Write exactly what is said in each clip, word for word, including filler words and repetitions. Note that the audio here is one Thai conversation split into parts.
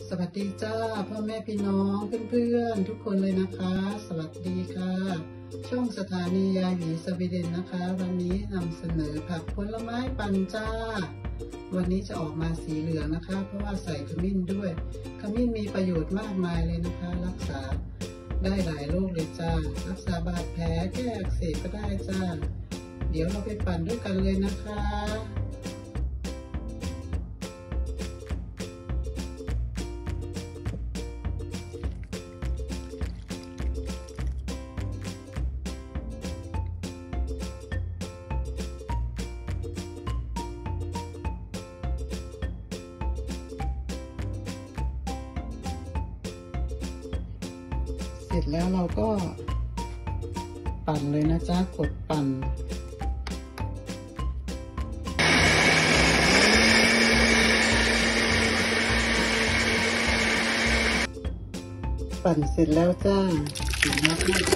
สวัสดีจ้าพ่อแม่พี่น้องเพื่อนๆทุกคนเลยนะคะสวัสดีค่ะช่องสถานียายหวีสวีเดนนะคะวันนี้นำเสนอผักผลไม้ปั่นจ้าวันนี้จะออกมาสีเหลืองนะคะเพราะว่าใส่ขมิ้นด้วยขมิ้นมีประโยชน์มากมายเลยนะคะรักษาได้หลายโรคเลยจ้ารักษาบาดแผลแก้อักเสบก็ได้จ้าเดี๋ยวเราไปปั่นด้วยกันเลยนะคะเสร็จแล้วเราก็ปั่นเลยนะจ๊ะกดปั่นปั่นเสร็จแล้วจ้าถึงแล้วก็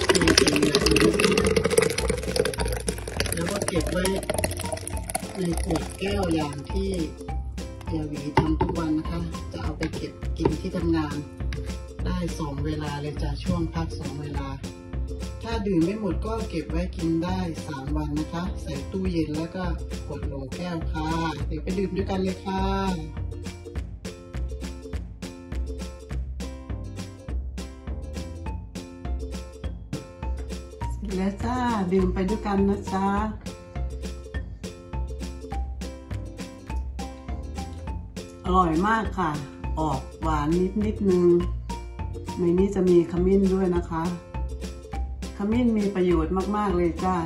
แล้วก็เก็บไว้ในขวดแก้วอย่างที่ยายหวีทำทุกวันนะคะจะเอาไปเก็บกินที่ทำงานได้สองเวลาเลยจ้ะช่วงพักสองเวลาถ้าดื่มไม่หมดก็เก็บไว้กินได้สามวันนะคะใส่ตู้เย็นแล้วก็กดลงแก้วค่ะเดี๋ยวไปดื่มด้วยกันเลยค่ะเสร็จแล้วจ้าดื่มไปด้วยกันนะจ๊ะอร่อยมากค่ะออกหวานนิดนิดนึงในนี้จะมีขมิ้นด้วยนะคะขมิ้นมีประโยชน์มากๆเลยจ้า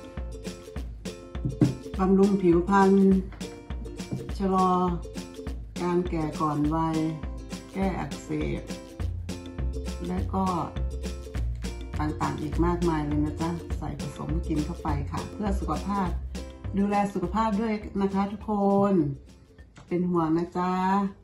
บำรุงผิวพรรณชะลอการแก่ก่อนวัยแก้อักเสบและก็ต่างๆอีกมากมายเลยนะจ๊ะใส่ผสมกินเข้าไปค่ะเพื่อสุขภาพดูแลสุขภาพด้วยนะคะทุกคนเป็นห่วงนะจ๊ะ